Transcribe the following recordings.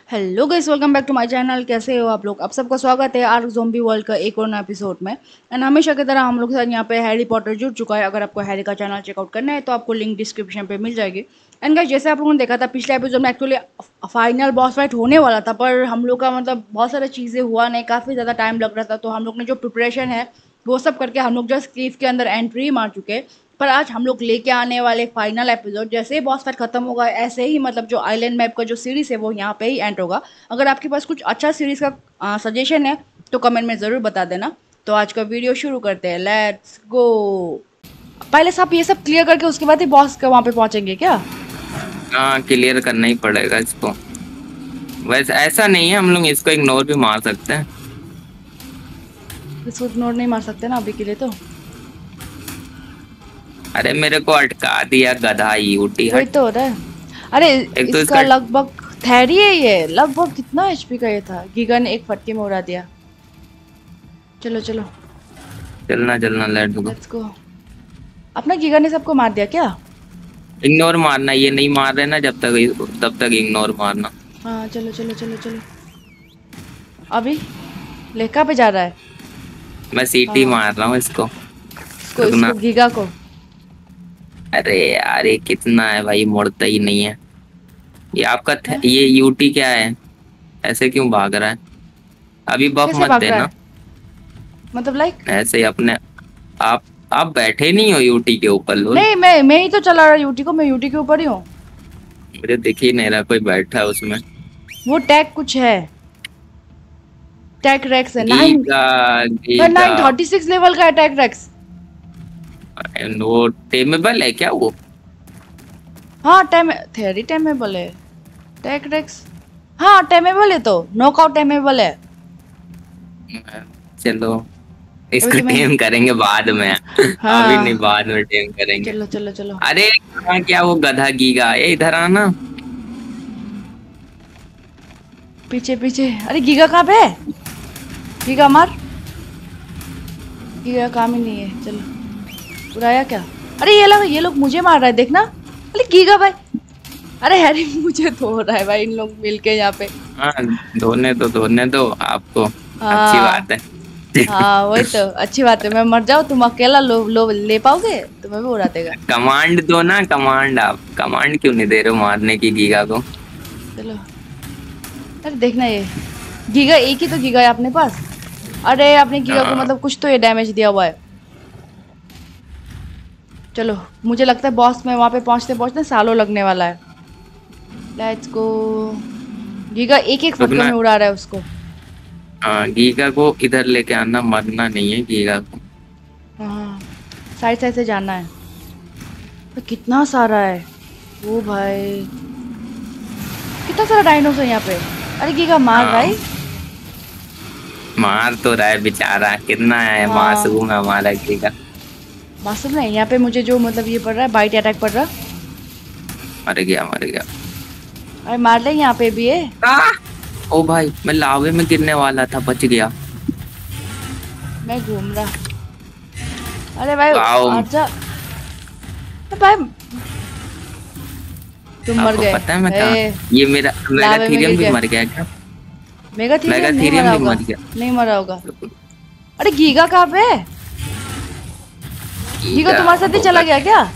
Hello guys, welcome back to my channel. कैसे हो आप लोग? आप सबका स्वागत है आर्क ज़ॉम्बी वर्ल्ड का एक और नया एपिसोड में। एंड हमेशा की तरह हम लोग के साथ यहाँ पे हैरी पॉटर जुड़ चुका है। अगर आपको हैरी का चैनल चेकआउट करना है तो आपको लिंक डिस्क्रिप्शन पे मिल जाएगी। एंड गाइस, जैसे आप लोगों ने देखा था पिछले एपिसोड में, एक्चुअली फाइनल बॉस फाइट होने वाला था, पर हम लोग का मतलब बहुत सारी चीज़ें हुआ नहीं, काफ़ी ज़्यादा टाइम लग रहा था। तो हम लोग ने जो प्रिपरेशन है वो सब करके हम लोग जस्ट केव के अंदर एंट्री मार चुके हैं। पर आज हम लोग लेके आने वाले फाइनल एपिसोड, जैसे ही बॉस फाइट खत्म होगा ऐसे ही मतलब जो आइलैंड मैप का जो सीरीज है वो यहाँ पे ही एंड होगा। अगर आपके पास कुछ अच्छा सीरीज का सजेशन है तो कमेंट में ज़रूर बता देना। तो आज का वीडियो शुरू करते हैं, लेट्स गो। पहले सब ये सब क्लियर करके उसके बाद ही बॉस के वहाँ पे पहुँचेंगे क्या? हाँ, क्लियर करना ही पड़ेगा इसको। वैसे ऐसा नहीं है, हम लोग इसको इग्नोर भी मार सकते हैं। इसको इग्नोर नहीं मार सकते ना अभी के लिए तो। अरे मेरे को अटका दिया गधा यूटी। वही हट। तो हो रहा है। अरे एक तो इसका इसका लगभग थैरी है ये, लगभग कितना एचपी का ये था। गीगा ने एक फटके में उड़ा दिया। चलो चलो चलना चलना, लेट्स गो। Let's go. अपना गीगा ने सबको मार दिया क्या? इग्नोर मारना, ये नहीं मार रहे ना जब तक, तब तक इग्नोर मारना। हाँ चलो चलो चलो चलो। अभी लेखा पे जा रहा है। मैं सीटी हाँ मार रहा हूँ इसको। इसको रुकना। इसको गीगा को। अरे यार, ये कितना है भाई, मुड़ता ही नहीं है। ये आपका है? ये यूटी क्या है? ऐसे क्यों भाग रहा है? अभी बफ कैसे मत भाग रहा देना। है? मतलब लाइक? ऐसे ही अपने आप। आप बैठे नहीं हो यूटी के ऊपर लोल। नहीं, मैं ही तो चला रहा यूटी को, मैं यूटी के ऊपर ही हूँ। मुझे दिख ही नहीं रहा कोई बैठा है उसमें। वो टैग कुछ है। टैग रेक्स है नाइन। गीगा। भाई गीगा। 936 लेवल का है टैग रेक्स। वो टेमेबल है क्या वो? हाँ टैम थेरी टेमेबल है। Tag rex. हाँ टेमेबल है, तो नॉकआउट टेमेबल है। चलो, अभी इसको तुम्हें। टेम करेंगे बाद में। अभी नहीं, हाँ बाद में टेम करेंगे। चलो चलो चलो। अरे कहाँ क्या वो गधा गीगा, ये इधर आना। पीछे पीछे। अरे गीगा कहाँ पे है? गीगा मार। गीगा काम ही नहीं है। चलो उड़ाया क्या? अरे ये लोग मुझे मार रहा है, देखना। अरे गीगा भाई। अरे हैरी मुझे धो रहा है भाई, इन लोग मिलके यहाँ पे। हाँ, धोने दो आपको। अच्छी हाँ बात है। हाँ वही तो अच्छी बात है। मैं मर जाऊँ, तुम अकेला लो ले पाओगे? तुम्हें भी उड़ा देगा। कमांड दो ना, कमांड। आप कमांड क्यों नहीं दे रहे हो मारने की गीगा को? चलो। अरे देखना ये गीगा एक ही तो गीगा है अपने पास। अरे अपने गीगा को हाँ, मतलब कुछ तो ये डैमेज दिया हुआ है। चलो मुझे लगता है बॉस में वहाँ पे पहुँचते पहुँचते सालों लगने वाला है। Let's go. गीगा एक एक फटके रुकना। में उड़ा रहा है उसको। हाँ, गीगा को इधर लेके आना, मरना नहीं है गीगा को। हाँ साइड साइड से जाना है। तो कितना सारा है वो भाई, कितना सारा डायनोसर यहाँ पे। अरे गीगा मार हाँ, भाई। मार तो रहा है बेचारा, कितना है हाँ मासूम है हमारा गीगा। मासूम नहीं, यहाँ पे मुझे जो मतलब ये पड़ रहा है, बाइट अटैक पड़ रहा। मर गया मर गया। अरे मार ले, यहाँ पे भी है। आ! ओ भाई, मैं लावे में गिरने वाला था, बच गया। मैं घूम रहा। अरे भाई वाओ। आजा। अरे भाई तुम मर आपको गए। पता है मैं कहाँ? ए, ये मेरा लावे में गिर मेगाथीरियम भी गए। मर गया क्या? मेगाथीरियम नहीं मेगाथीरियम मरा भी होगा। मर गया। नहीं मरा होगा। अरे गीगा कहाँ पे है? गीगा गीगा तुम्हारे साथ ही चला होगा। गया क्या?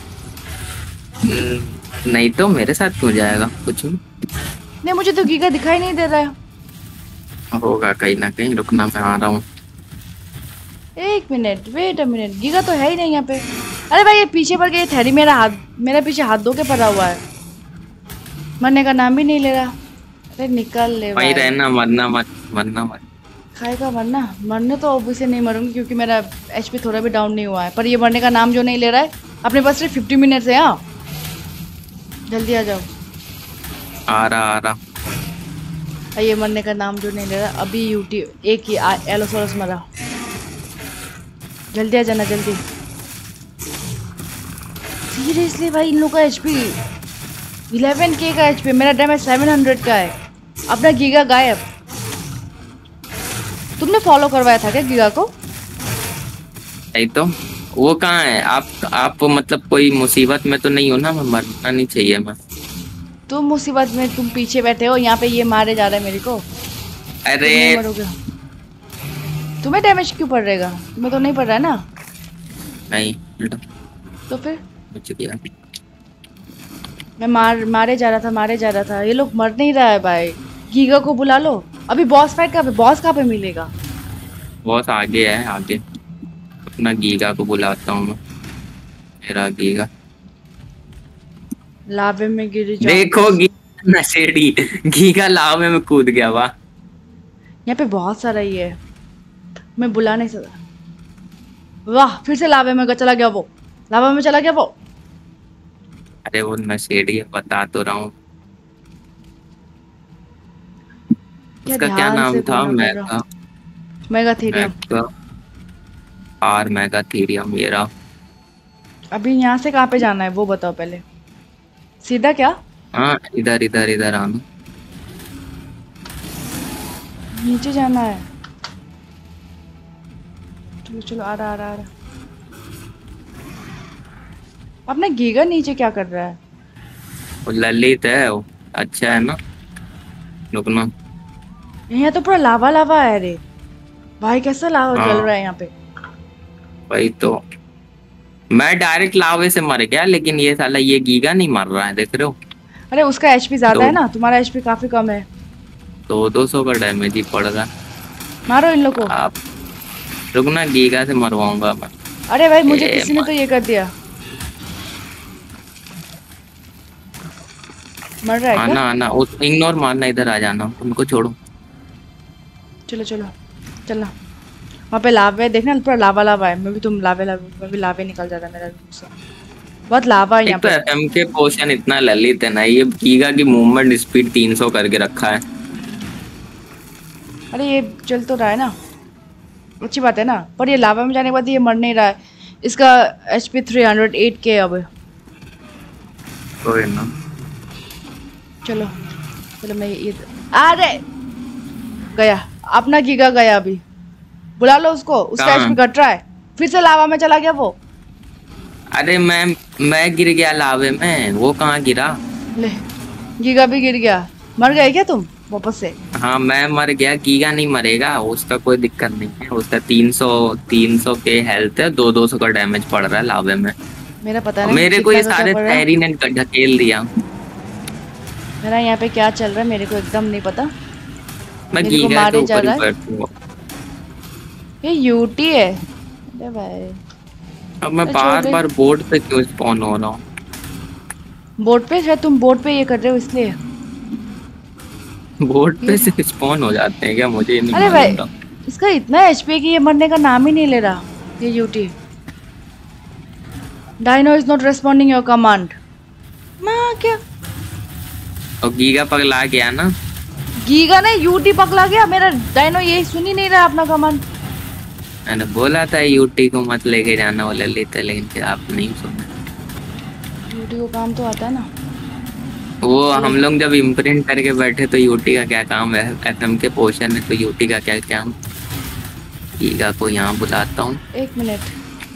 नहीं तो मेरे साथ क्यों जाएगा कुछ भी। नहीं मुझे तो गीगा दिखाई नहीं दे रहा है। होगा कहीं ना कहीं, रुकना मैं आ रहा हूँ। एक minute, wait a minute, giga तो है ही नहीं यहाँ पे। अरे भाई ये पीछे पड़ गया थैरी, मेरा पीछे हाथ धो के पड़ा हुआ है। मरने का नाम भी नहीं ले रहा। अरे निकल ले वहीं भाई। रहना, मरना मत, मरना मत। खाएगा मरना? मरने तो ऑब्वियसली नहीं मरूंगी क्योंकि मेरा एचपी थोड़ा भी डाउन नहीं हुआ है। पर ये मरने का नाम जो नहीं ले रहा है। अपने पास सिर्फ 50 मिनट्स है। हाँ जल्दी आ जाओ। आ रहा आ रहा। ये मरने का नाम जो नहीं ले रहा। अभी यूटी एक ही एलोसोरस मरा। जल्दी आ जाना जल्दी। सीरियसली भाई इन लोग का एचपी 11K का एचपी, मेरा डैमेज 700 का है। अपना गीगा गायब। तुमने फॉलो करवाया था क्या गीगा को? नहीं तो वो कहाँ है? आप मतलब कोई मुसीबत में तो नहीं हो ना? मैं मरना नहीं चाहिए मैं। तुम मुसीबत में, तुम पीछे बैठे हो, यहाँ पे ये मारे जा रहा है मेरे को। अरे तुम नहीं मरोगे। तुम्हें डैमेज क्यों पड़ रहेगा? तुम्हें तो नहीं पड़ रहा है ना? नहीं तो फिर मुझ गया। मैं मारे जा रहा था। ये लोग मर नहीं रहा है भाई। गीगा को बुला लो। अभी बॉस फाइट कहाँ पे? बॉस कहाँ पे मिलेगा? बॉस आगे है, आगे। अपना गीगा को बुलाता हूँ मैं। मेरा गीगा लावे में गिर जाऊं। देखो गीगा नशेड़ी, गीगा लावे में कूद गया। वाह, यहाँ पे बहुत सारा ही है, मैं बुला नहीं सकता। वाह, फिर से लावे में चला गया वो। लावा में चला गया वो। अरे वो नशेड़ी है, बता तो रहा हूँ। उसका क्या ध्यान नाम से था? बोलना पड़ रहा। मेगाथेरियम। आर मेगाथेरियम मेरा। अभी यहाँ से कहाँ पे जाना है वो बताओ पहले। सीधा क्या? हाँ, इधर इधर इधर आना। नीचे जाना है। चलो चलो, आ रहा। अपना गीगा नीचे क्या कर रहा है? वो ललित है वो, अच्छा है ना। रुकना। यहाँ तो पूरा लावा लावा है रे भाई। कैसा लावा जल रहा है यहाँ पे? वही तो, मैं डायरेक्ट लावे से मर गया, लेकिन ये साला ये गीगा नहीं मर रहा है, देख रहे हो? अरे उसका एचपी ज्यादा है ना, तुम्हारा एचपी काफी कम है। तो 200 का डैमेज ही पड़ रहा। मारो इन लोग को। आप रुकना, गीगा से मरवाऊंगा मैं। अरे भाई मुझे किसी ने तो ये कर दिया। मर रहा है क्या? आना आना, इग्नोर मारना, इधर आ जाना, उनको छोड़ो। चलो चलो चलना। वहाँ पे लावा है, देखना पूरा लावा लावा है। मैं भी लावे निकल जाता है मेरा से। बहुत लावा है यहाँ पे। एमके पोशन इतना ललित है ना, ये गीगा की मूवमेंट स्पीड 300 करके रखा है। अरे ये चल तो रहा है ना, अच्छी बात है ना। पर ये लावा में जाने के बाद ये मर नहीं रहा है। इसका एचपी 308 के अब। कोई ना, चलो चलो, मैं ये अरे गया अपना गीगा गया। अभी बुला लो उसको, उसका एचपी घट रहा है। फिर से लावा में चला गया वो। अरे मैं गिर गया लावे में, वो कहाँ गिरा? ले, गीगा भी गिर गया। मर गए क्या तुम वापस से? हाँ मैं मर गया, गीगा नहीं मरेगा, उसका कोई दिक्कत नहीं है। उसका 300 के हेल्थ है, 200 का डैमेज पड़ रहा है लावे में। मेरा पता नहीं। मेरे को ये सारे थैरी ने ढकेल दिया। मेरा यहाँ पे क्या चल रहा है मेरे को एकदम नहीं पता। मैं गीगा के ऊपर ही बैठूंगा। ये यूटी है। अरे भाई, अब मैं बार बोर्ड पे क्यों स्पॉन हो रहा हूँ? बोर्ड पे शायद तुम बोर्ड पे ये कर रहे हो इसलिए। बोर्ड पे से स्पॉन हो जाते हैं क्या? मुझे नहीं अरे भाई, इसका इतना एचपी कि ये मरने का नाम ही नहीं ले रहा। ये यूटी। Dino is not responding your command. माँ क्या? और गीगा पगला गया ना। गीगा ने यूटी पगला गया। मेरा डायनो ये सुन ही नहीं रहा अपना कमांड। मैंने बोला था यूटी को मत लेके जाना, वो ललित है, लेकिन फिर आप नहीं सुना। यूटी को काम तो आता है ना। वो हम लोग जब इम्प्रिंट करके बैठे तो यूटी का क्या काम है? एफएम के पोर्शन में तो यूटी का क्या काम? गीगा को यहाँ बुलाता हूँ। 1 मिनट,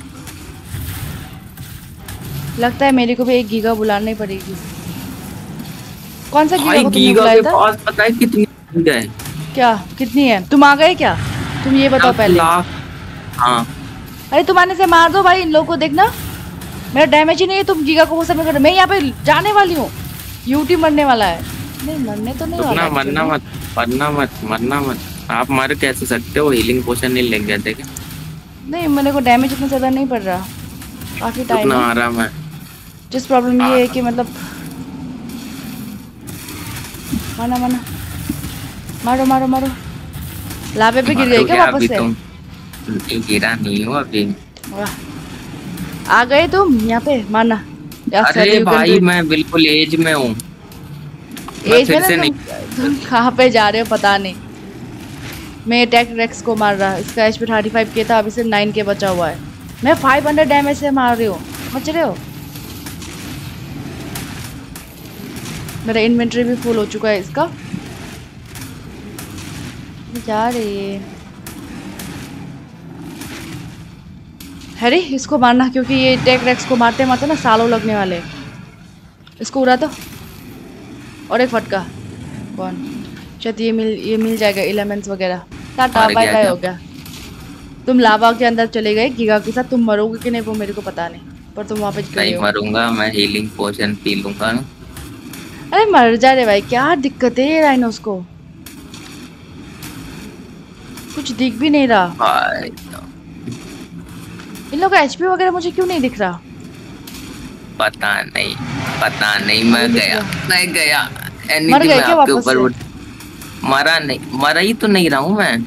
लगता है मेरे को भी एक गीगा बुलानी पड़ेगी। कौन सा गीगा को तुमने बुलाया था? पास पता है कितनी है? क्या कितनी है? तुम आ गए क्या? तुम ये बताओ पहले। हाँ। अरे तुम आने से मार दो भाई इन लोगों को। देखना मेरा डैमेज ही नहीं है, तुम गीगा को वो सब कर। मैं यहाँ पे जाने वाली हूँ। यूटी मरने वाला है। नहीं मरने तो नहीं वाला। मरना मत। आप मर कैसे सकते हो? हीलिंग पोशन नहीं लेंगे गए थे क्या? नहीं, मेरे को डैमेज इतना ज्यादा नहीं पड़ रहा। काफी टाइम आ रहा मैं। जिस प्रॉब्लम ये है कि मतलब माना मारो। लावे पे गिर गई क्या वापस से? गिरा नहीं हो अभी। आ गए तुम यहाँ पे? माना। अरे भाई मैं बिल्कुल एज में हूँ। एज में ना? तुम कहाँ पे जा रहे हो पता नहीं। मैं अटैक रेक्स को मार रहा। इसका एचपी 35 के था, अभी से 9 के बचा हुआ है। मैं 500 डैमेज से मार रही हूँ, समझ रहे हो? मेरा इन्वेंटरी भी फुल हो चुका है इसका। जा रही है हैरी, इसको मारना, क्योंकि ये अटैक रेक्स को मारते मारते ना सालों लगने वाले। इसको उड़ा दो। और एक फटका। कौन? शायद ये मिल जाएगा एलिमेंट्स वगैरह। टाटा मर बाय गया बाय क्या? हो गया। तुम लावा के अंदर चले गए गीगा के साथ, तुम मरोगे कि नहीं वो मेरे को पता नहीं, पर तुम वहां पे गए नहीं हो। मरूंगा, मैं हीलिंग पोशन पी लूंगा ना। अरे मर जा रे भाई, क्या दिक्कत है ये राइनोस को, कुछ दिख भी नहीं रहा। भाई इन लोग का एचपी वगैरह मुझे क्यों नहीं दिख रहा। पता नहीं, पता नहीं। अभी मैं दिख गया, गया। मैं गया। मर एनीथिंग गए मैं क्या आपके वापस ऊपर से? मरा नहीं, मरा ही तो नहीं रहा हूँ मैं।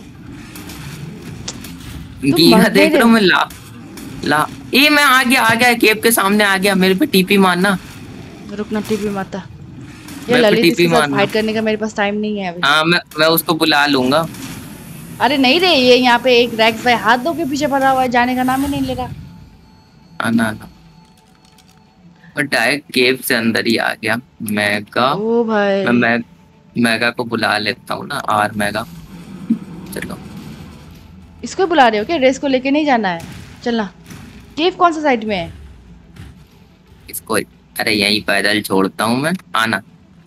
तुम गीला मर नहीं देख रहा रहे। हूँ मैं। ला ला ये मैं आ गया, आ गया, केव के सामने आ गया। मेरे पे टीपी मारना, रुकना, टीपी माता। ये मेरे पे ललित, टीपी इसके साथ मारना। फाइट करने का मेरे पास टाइम नहीं है अभी। हाँ मैं उसको बुला लूंगा। अरे नहीं रे, ये यहाँ पे एक रैक्स भाई हाथ धो के पीछे पड़ा हुआ है, जाने का नाम ही नहीं ले रहा। आना आना। और डायरेक्ट केव से अंदर ही आ गया। मेगा, ओ मैं भाई, मेगा को बुला लेता हूँ ना, आर मेगा। चलो। इसको बुला रहे हो क्या? रेस को लेके नहीं जाना है? चलना। केव कौन सा साइड में है? इसको अरे यहीं पैदल छोड़ता हूँ मैं। आना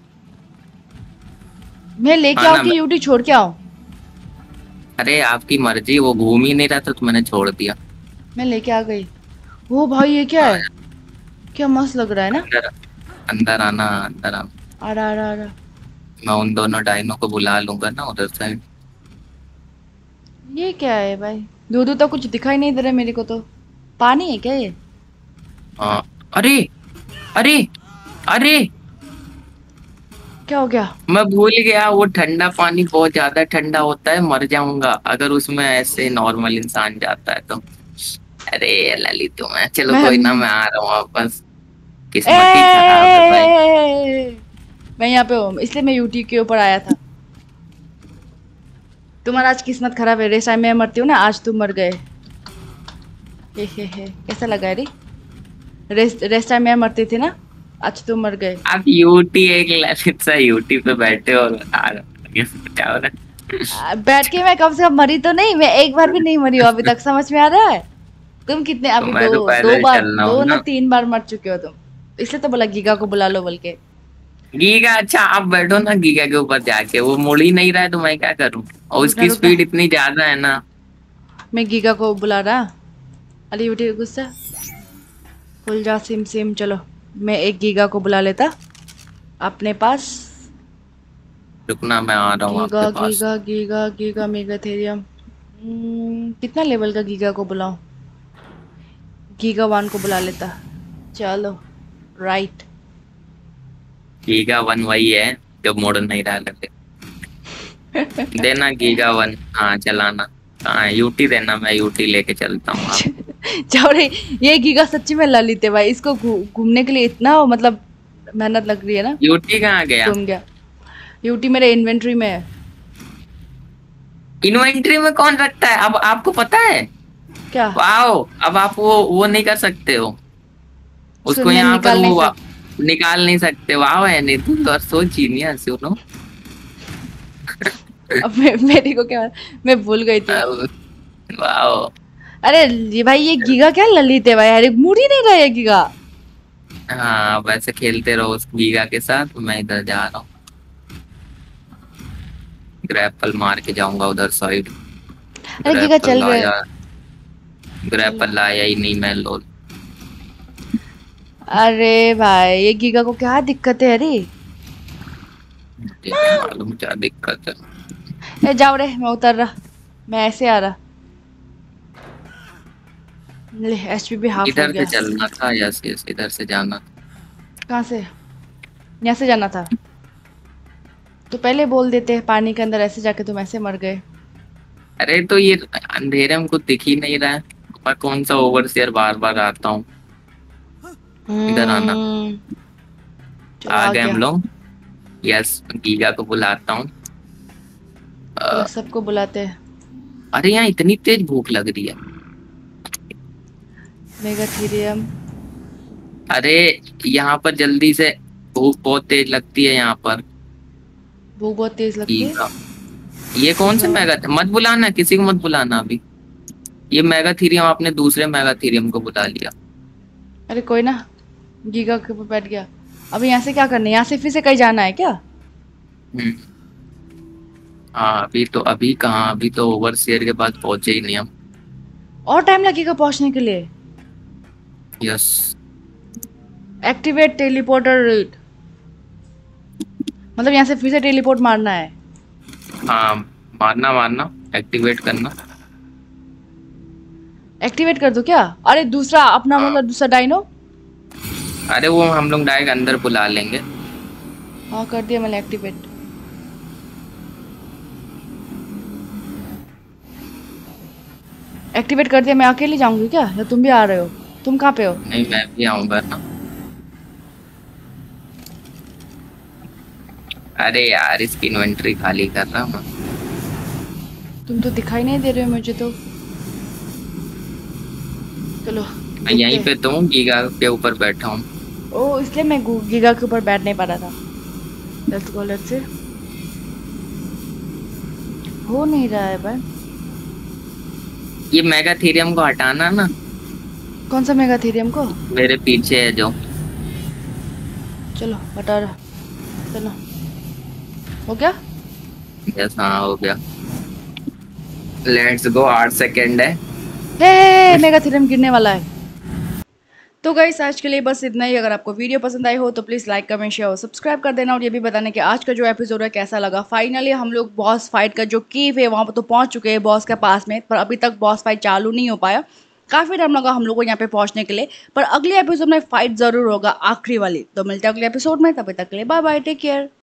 मैं लेके आओ आना। कि यूटी छोड़ के आओ? अरे आपकी मर्जी, वो घूम ही नहीं रहा था तो मैंने छोड़ दिया। मैं लेके आ गई। ओ भाई, ये क्या आ है? क्या मस्त लग रहा है ना। अंदर, अंदर आना, अंदर आना। आ रहा आ रहा आ रहा। मैं उन दोनों डायनों को बुला लूंगा ना उधर से। ये क्या है भाई? दूर दूर तक कुछ दिखाई नहीं दे रहा मेरे को तो। पानी है क्या ये? हाँ। अरे अरे अरे, क्या हो गया? मैं भूल गया, वो ठंडा पानी बहुत ज्यादा ठंडा होता है, मर जाऊंगा अगर उसमें ऐसे नॉर्मल इंसान जाता है तो। अरे ललित मैं, चलो मैं कोई ना, मैं आ रहा हूँ वापस। ए, किस्मत ही खराब है भाई। मैं यहाँ पे हूँ इसलिए मैं यूटी के ऊपर आया था। तुम्हारा आज किस्मत खराब है, रेस टाइम में मरती हूँ ना, आज तुम मर गए। हे कैसा लगा है रे? रेस टाइम में मरती थी ना, आज तुम मर गए। आप यूटी, एक ललित सा यूटी पे बैठे और बता रहे हो, ये क्या हो रहा बैठ के मैं कम से कम मरी तो नहीं, मैं एक बार भी नहीं मरी हूँ अभी है? तक, समझ में आ रहा है? तुम कितने तो अभी मैं तो दो पैदल बार, चल रहा दो हूँ ना ना। 3 बार मर चुके हो तुम। इसलिए तो बोला गीगा को बुला लो बोल के। गीगा, अच्छा आप बैठो ना गीगा के ऊपर जाके, वो मुड़ ही नहीं रहा है तो मैं क्या करूँ। और रुकना उसकी रुकना, स्पीड इतनी ज्यादा है ना। मैं गीगा को बुला रहा। अली उठी गुस्सा, खुल जा सिम सिम। चलो, मैं एक गीगा को बुला लेता अपने पास। रुकना, मैं आ रहा हूँ गीगा आपके पास। Giga giga giga megatherium. कितना लेवल का गीगा को बुलाऊं? गीगा 1 को बुला लेता। चलो, राइट। गीगा वन वही है जो मुड़ नहीं रहा है। देना गीगा वन, हाँ चलाना। हाँ यूटी देना, मैं यूटी लेके चलता हूँ आप। जाओ रे। ये गीगा सच्ची में ललित है भाई, इसको घूमने के लिए इतना मतलब मेहनत लग रही है ना। यूटी कहाँ गया? घूम गया। यूटी मेरे इन्वेंट्री में है। इन्वेंट्री में कौन रखता है? अब आपको पता है? क्या? वाओ, अब आप वो नहीं कर सकते हो उसको सुनने यहाँ पर, निकाल नहीं सकते। निकाल नहीं सकते। वाओ है नहीं, तुम तो सो जीनियस यू नो। अब मेरे को क्या, मैं भूल गई थी। वाओ। अरे ये भाई, ये गीगा क्या ललित है भाई, अरे मुड़ ही नहीं रहा है गीगा। हाँ वैसे खेलते रहो उस गीगा के साथ, मैं इधर जा रहा हूँ। ग्रैपल मार के जाऊंगा उधर साइड। अरे गीगा चल ग्रैपल रहे। आया, चलो। ग्रैपल आया ही नहीं, मैं लो। अरे भाई, ये गीगा को क्या दिक्कत है? अरे मुझे क्या मालूम क्या दिक्कत है। जाओ रे, मैं उतर रहा, मैं ऐसे आ रहा। ले, एचपी भी हाफ हो इधर से गया। चलना था, यस यस, इधर से जाना था। कहाँ से? यहाँ से जाना था तो पहले बोल देते, पानी के अंदर ऐसे जाके तुम ऐसे मर गए। अरे तो ये अंधेरे में कुछ दिख ही नहीं रहा है, मैं कौन सा ओवरसियर बार बार आता हूँ। इधर आना। चलो, आ आ गए हम गया। लोग। यस, गीगा को बुलाता हूँ। चलो, सबको बुलाते हैं। अरे यहाँ इतनी तेज भूख लग रही है। मेगाथीरियम। अरे यहाँ पर जल्दी से, भूख बहुत तेज लगती है यहाँ पर। भूख बहुत तेज लगती है। गीगा, ये कौन से मेगा, मत बुलाना किसी को, मत बुलाना अभी। ये मेगाथीरियम, आपने दूसरे मेगाथीरियम को बुला लिया। अरे कोई ना, गीगा के ऊपर बैठ गया। अब यहाँ से क्या करना है? यहाँ से फिर से कहीं जाना है क्या? हम्म। हाँ अभी कहाँ, अभी तो ओवरसियर के पास पहुंचे ही नहीं हम। और टाइम लगेगा पहुंचने के लिए। यस। एक्टिवेट टेलीपोर्टर रूट, मतलब यहाँ से फिर से टेलीपोर्ट मारना है। हाँ, मारना मारना, एक्टिवेट करना। एक्टिवेट कर दो क्या? अरे दूसरा अपना, हाँ, मतलब दूसरा डायनो। अरे वो हम लोग डायरेक्ट अंदर बुला लेंगे। हाँ कर दिया मैंने एक्टिवेट। एक्टिवेट कर दिया। मैं अकेले जाऊंगी क्या, या तुम भी आ रहे हो? तुम कहाँ पे हो? नहीं, मैं भी आऊंगा ना। अरे यार, इसकी इन्वेंटरी खाली कर रहा हूँ। तुम तो दिखाई नहीं दे रहे हो मुझे तो। चलो मैं देखते यहीं हैं। पे तो हूँ, गीगा के ऊपर बैठा हूँ। ओ, इसलिए मैं गीगा के ऊपर बैठ नहीं पा रहा था। Let's go, let's say. हो नहीं रहा है भाई। ये मेगाथीरियम को हटाना ना। कौन सा मेगाथीरियम को? मेरे पीछे है जो। चलो हटा रहा। चलो, हो गया। यस, हाँ हो गया। लेट्स गो, 8 सेकेंड है। हे मेगाथीरियम गिरने वाला है। तो गाइस आज के लिए बस इतना ही। अगर आपको वीडियो पसंद आई हो तो प्लीज़ लाइक कमेंट शेयर और सब्सक्राइब कर देना, और ये भी बताना कि आज का जो एपिसोड है कैसा लगा। फाइनली हम लोग बॉस फाइट का जो कीव है वहाँ पर तो पहुँच चुके हैं बॉस के पास में, पर अभी तक बॉस फाइट चालू नहीं हो पाया। काफ़ी टाइम लगा हम लोग को यहाँ पे पहुँचने के लिए, पर अगले एपिसोड में फाइट ज़रूर होगा, आखिरी वाली। तो मिलते हैं अगले एपिसोड में, तब तक के लिए बाय बाय, टेक केयर।